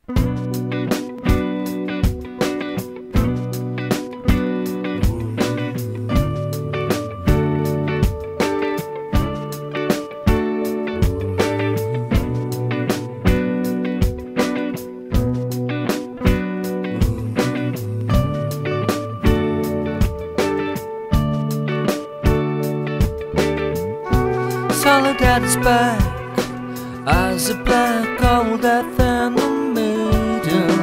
Soledad is back, eyes are black, all death and the maiden.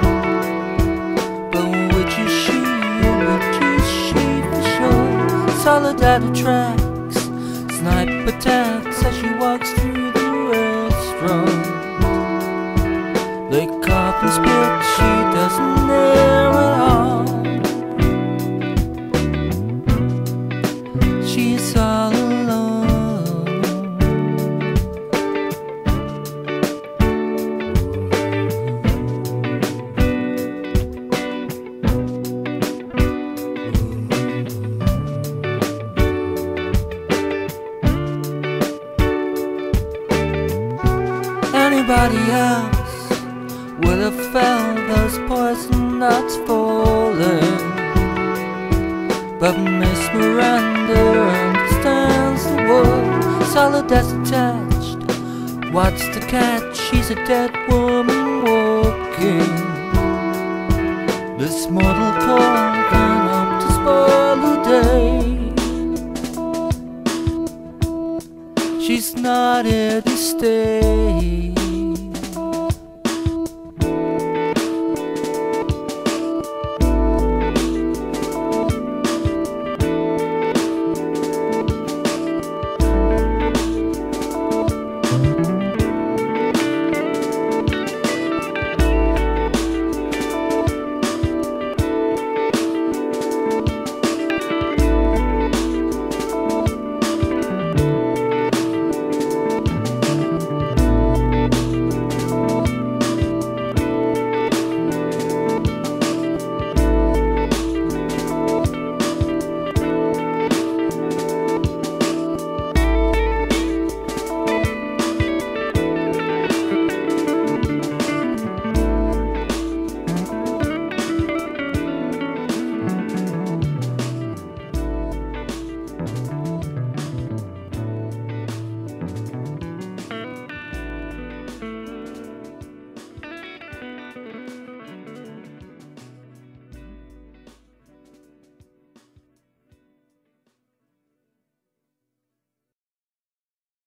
But which is she, which is she for sure? Soledad attracts, snipe attacks as she walks through the restaurant. They cough and spit, she doesn't dare at all. She's all alone. Anybody else would have felt those poison nuts falling, but Miss Miranda understands the word. Soledad's attached, what's the catch? She's a dead woman walking. This mortal coil can hope to spoil the day. She's not here to stay.